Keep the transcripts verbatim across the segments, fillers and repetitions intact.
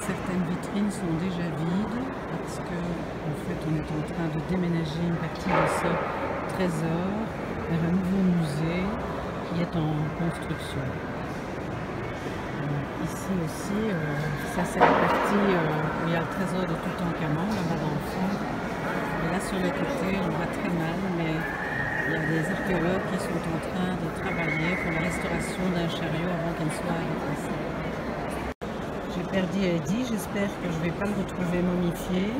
certaines vitrines sont déjà vides parce que en fait on est en train de déménager une partie de ce trésor vers un nouveau musée qui est en construction. Euh, ici aussi, euh, ça c'est la partie euh, où il y a le trésor de Toutankhamon là-bas dans le fond. Et là sur le côté on voit très mal, mais il y a des archéologues qui sont en train de travailler pour la restauration d'un chariot avant qu'il ne soit déplacé. J'ai perdu Eddie, j'espère que je ne vais pas le retrouver momifié.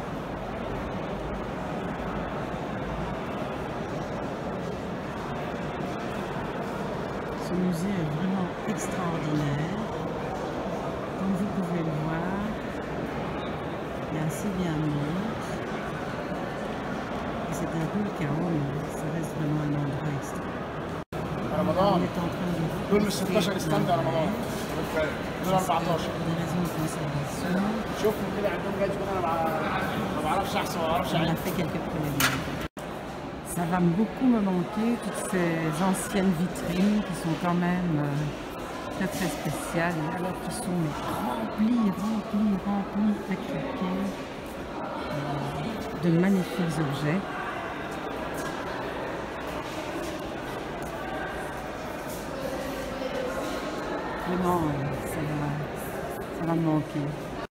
Ce musée est vraiment extraordinaire. Comme vous pouvez le voir, il y a assez bien de monde. C'est un peu le chaos, mais ça reste vraiment un endroit extra. On est en train de دول من ستاشر ستاند على رمضان دول أربعتاشر des raisons de conservation. شوفوا كده عندهم جايز انا ما بعرفش احسن ما بعرفش On a fait quelques prélèvements. Ça va beaucoup me manquer, toutes ces anciennes vitrines qui sont quand même euh, très très spéciales, alors qu'ils sont remplis, remplis, remplis à craquer euh, de magnifiques objets. Vraiment, ça va, ça va me manquer.